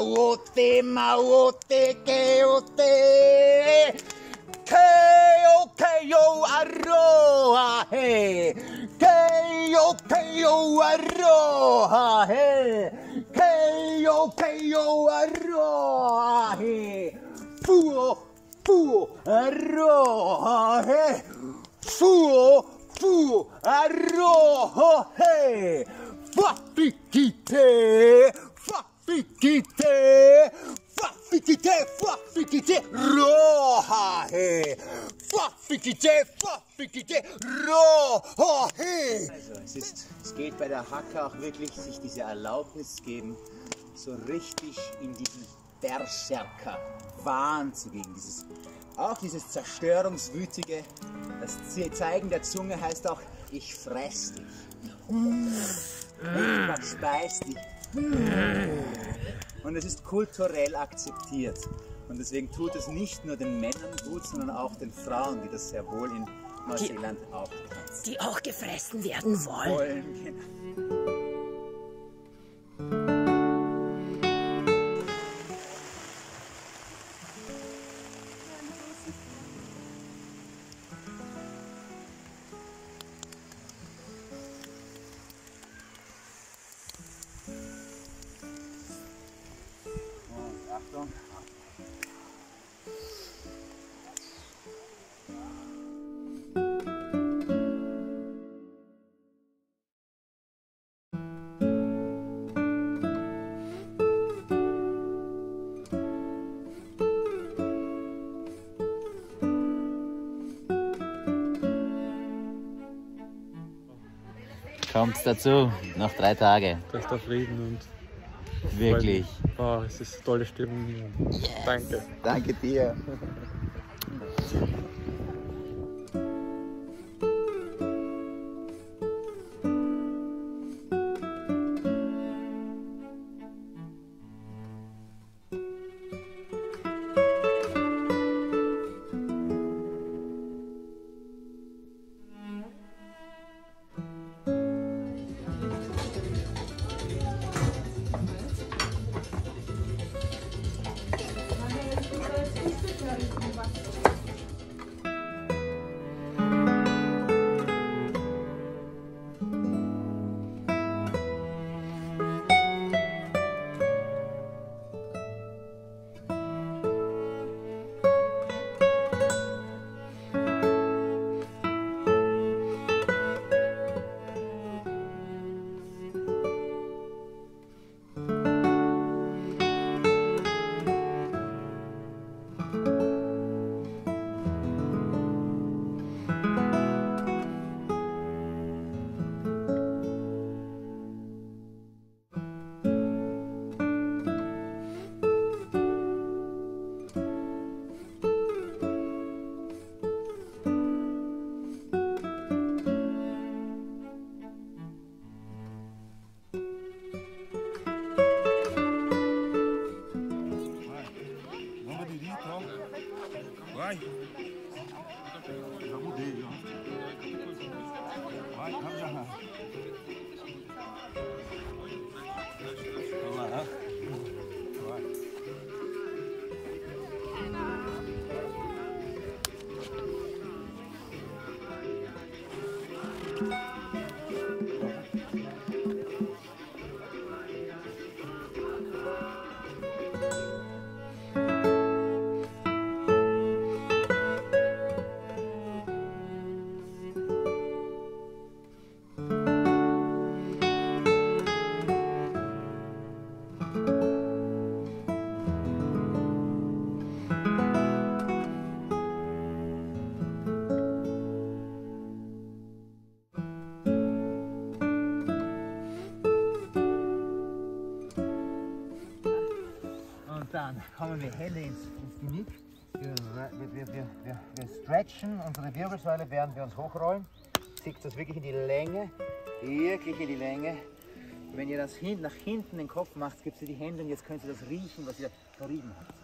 maote, maote, keote. Keo, keo, aroha, he. Keo, keo, aroha, he. Keo, keo, aroha, he. Fuo, fuo, aroha, he. Fuo, fuo, aroha, he. Fafikite, fafikite, fafikite, fafikite, roha, he. Fafikite, fafikite, roha, he. Also es geht bei der Haka auch wirklich, sich diese Erlaubnis geben, so richtig in diesen Berserker-Wahn zu gehen. Auch dieses Zerstörungswütige, das Zeigen der Zunge heißt auch, ich fress dich. Ich verspeis dich. Und es ist kulturell akzeptiert. Und deswegen tut es nicht nur den Männern gut, sondern auch den Frauen, die das sehr wohl in Neuseeland auch tanzen. Die auch gefressen werden wollen. Genau. Achtung. Kommt's dazu, noch 3 Tage. Da ist der Frieden und Wirklich. wow, es ist eine tolle Stimmung hier. Danke. Danke dir. Vai. Já mudei, já. Vai, calma já. Vamos lá. Vai. Dann kommen wir Hände ins Genick. Wir stretchen unsere Wirbelsäule, während wir uns hochrollen. Zieht das wirklich in die Länge, wirklich in die Länge. Wenn ihr das nach hinten den Kopf macht, gibt ihr die Hände und jetzt könnt ihr das riechen, was ihr verrieben habt.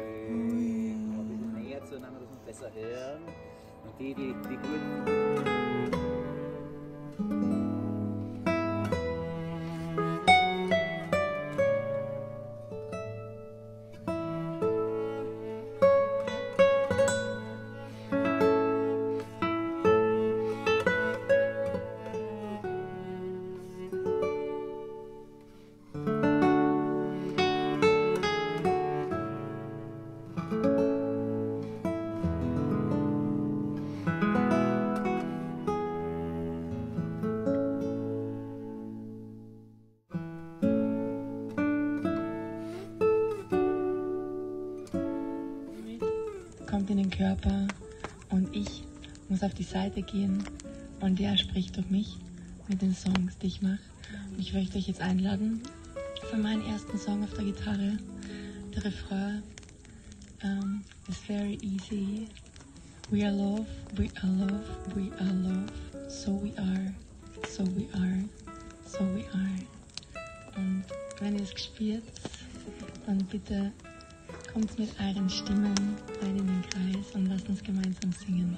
Ein bisschen näher zueinander, dass wir besser hören. Und die gut mein Körper und ich muss auf die Seite gehen und der spricht durch mich mit den Songs, die ich mache. Und ich möchte euch jetzt einladen für meinen ersten Song auf der Gitarre. Der Refrain ist very easy. We are love, we are love, we are love. So we are, so we are, so we are. Und wenn ihr es gespürt, dann bitte kommt mit euren Stimmen rein in den Kreis und lasst uns gemeinsam singen.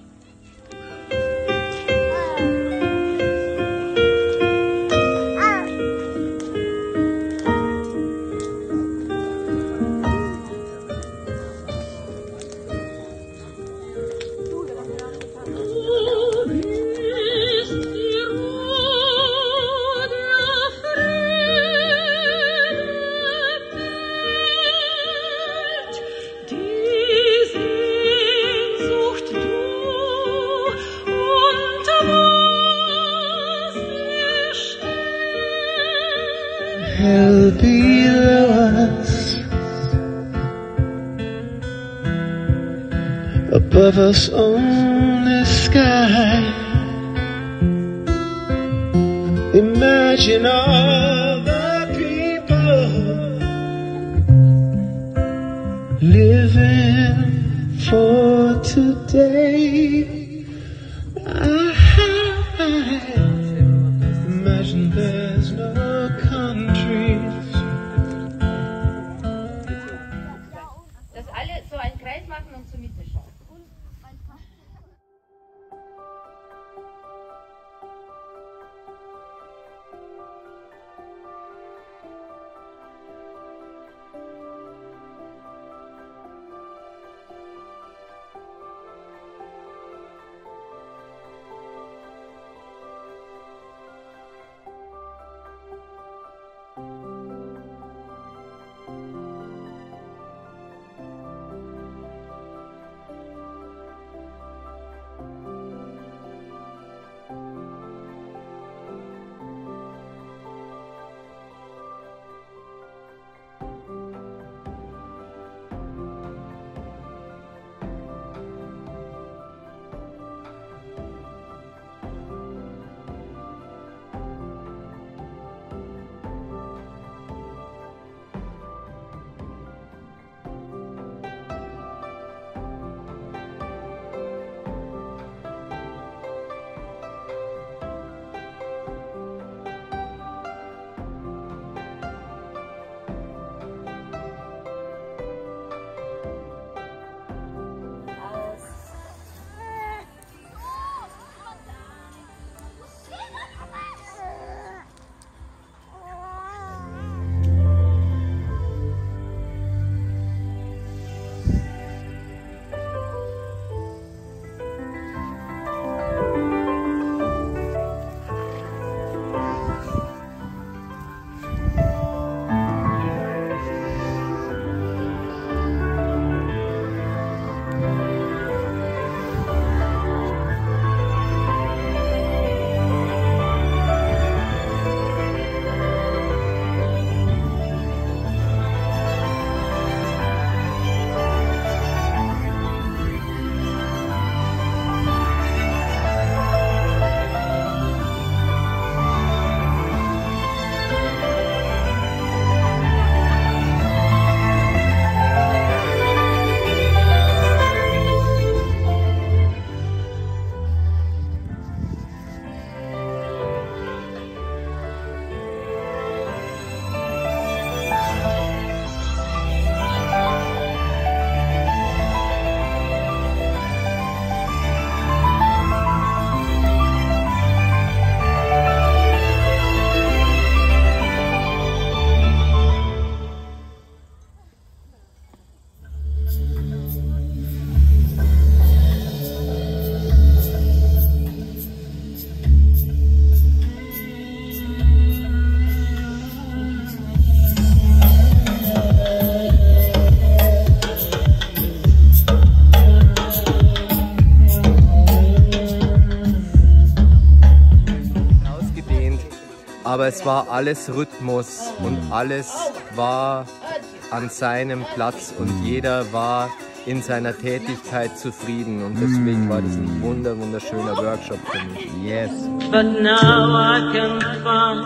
Hell below us, above us only sky. Imagine all the people living for today. Imagine there's no countries. Dass alle so einen Kreis machen und zur Mitte schauen. aber es war alles Rhythmus und alles war an seinem Platz und jeder war in seiner Tätigkeit zufrieden und deswegen war das ein wunderschöner Workshop für mich. Yes. But now I can find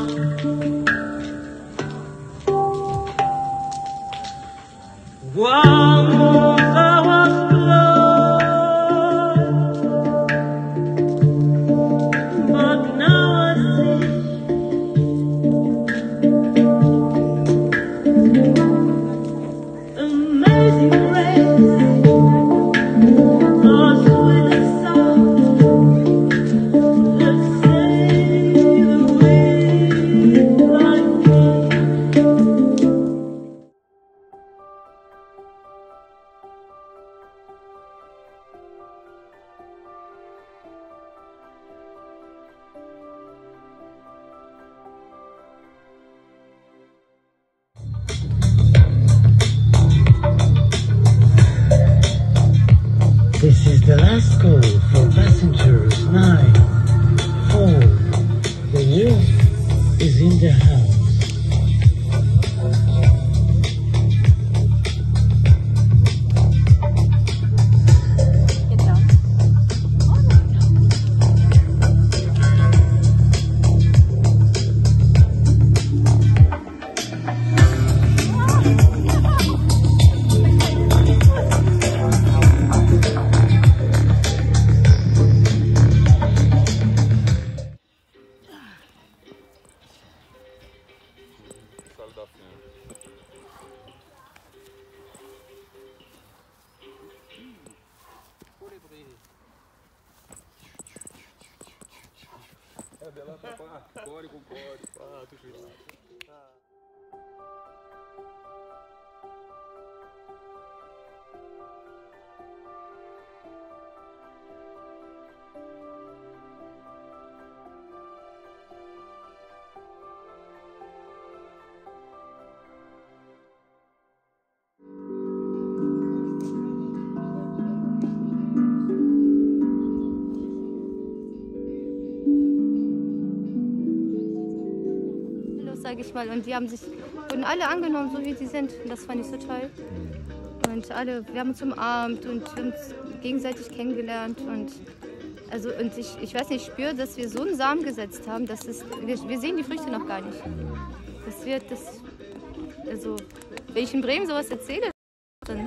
one more hour's blood, but now I see amazing grace, lost with a sound that saved the way like me. This is the last call for passengers 9, 4. The wolf is in the house. Sag ich mal, und die wurden alle angenommen, so wie sie sind, und das fand ich so toll. Und wir haben uns umarmt und wir haben uns gegenseitig kennengelernt und ich weiß nicht, ich spüre, dass wir so einen Samen gesetzt haben, wir sehen die Früchte noch gar nicht. Also wenn ich in Bremen sowas erzähle, dann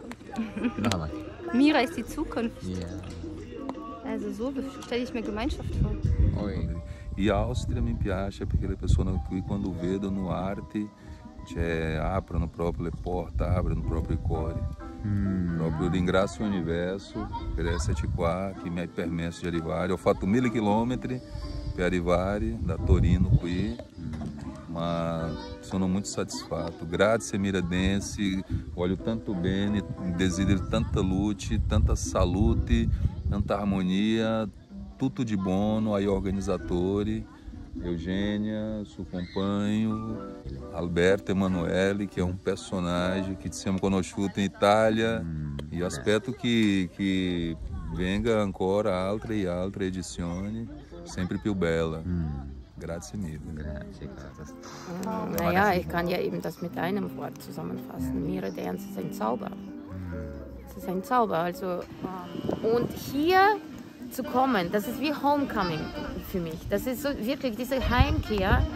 Mira ist die Zukunft. Yeah. Also so stelle ich mir Gemeinschaft vor. Oi. E a Áustria mi piace perché le persone qui quando vedono arte aprono proprio le porte, aprono proprio i cuori. Proprio ringrazio l'universo per esserci qua, che mi ha permesso di arrivare. Ho fatto 1000 chilometri per arrivare da Torino qui, ma sono muito satisfatto. Grazie Miradense, voglio tanto bene, desidero tanta luce, tanta salute, tanta armonia, tutto di buono ai organizzatori, Eugênia, suo compagno, Alberto Emanuele, che è un personaggio che ci siamo conosciuti in Italia e aspetto che venga ancora altre e altre edizioni, sempre più bella. Grazie mille. Grazie. Naja, ich kann ja eben das mit einem Wort zusammenfassen. Miradense ist ein Zauber. Es ist ein Zauber. Also, und hier zu kommen, das ist wie Homecoming für mich. Das ist so wirklich diese Heimkehr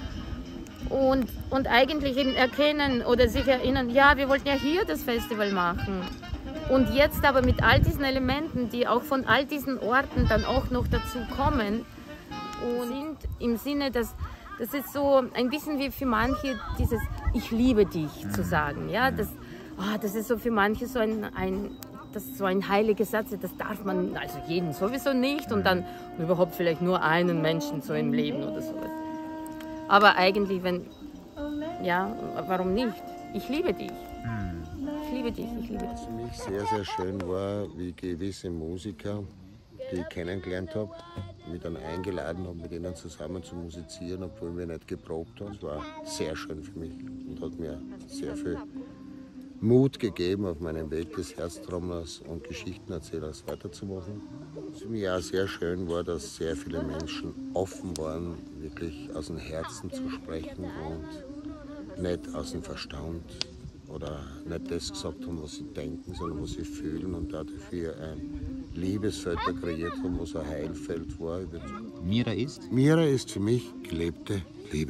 und eigentlich eben erkennen oder sich erinnern, ja, wir wollten ja hier das Festival machen. Und jetzt aber mit all diesen Elementen, die auch von all diesen Orten dann auch noch dazu kommen und sind im Sinne, dass das ist so ein bisschen wie für manche dieses Ich liebe dich zu sagen. Ja? Das ist so für manche so das ist so ein heiliger Satz, das darf man also jeden sowieso nicht und dann überhaupt vielleicht nur einen Menschen so im Leben oder sowas. Aber eigentlich, warum nicht? Ich liebe dich. Ich liebe dich, ich liebe dich. Was für mich sehr, sehr schön war, wie gewisse Musiker, die ich kennengelernt habe, mich dann eingeladen habe, mit ihnen zusammen zu musizieren, obwohl wir nicht geprobt haben. Das war sehr schön für mich und hat mir sehr viel Mut gegeben, auf meinem Weg des Herztrommlers und Geschichtenerzählers weiterzumachen. Was für mich auch sehr schön war, dass sehr viele Menschen offen waren, wirklich aus dem Herzen zu sprechen und nicht aus dem Verstand. oder nicht das gesagt haben, was sie denken, sondern was sie fühlen und dafür ein Liebesfeld kreiert haben, was ein Heilfeld war. Mira ist? Mira ist für mich gelebte Liebe.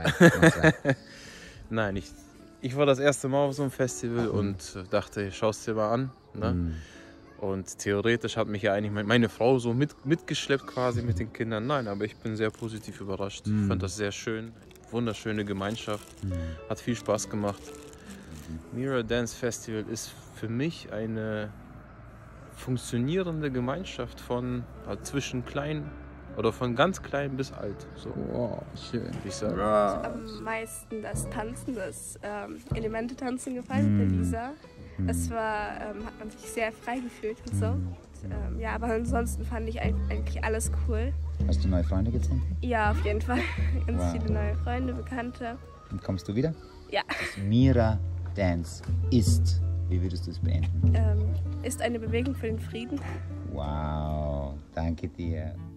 Nein, ich war das erste Mal auf so einem Festival und dachte, schau es dir mal an. Ne? Und theoretisch hat mich ja eigentlich meine Frau so mitgeschleppt quasi mit den Kindern. Nein, aber ich bin sehr positiv überrascht. Ich fand das sehr schön. Wunderschöne Gemeinschaft. Hat viel Spaß gemacht. Mira Dance Festival ist für mich eine funktionierende Gemeinschaft zwischen klein oder von ganz klein bis alt. So. Wow, schön. Ich sage. Am meisten das Tanzen, das Elemente-Tanzen gefallen mit der Lisa. Das hat man sich sehr frei gefühlt und so. Und, ja, aber ansonsten fand ich eigentlich alles cool. Hast du neue Freunde gefunden? Ja, auf jeden Fall. Ganz viele neue Freunde, Bekannte. Und kommst du wieder? Ja. Mira Dance ist, wie würdest du es beenden? Ist eine Bewegung für den Frieden. Wow, danke dir.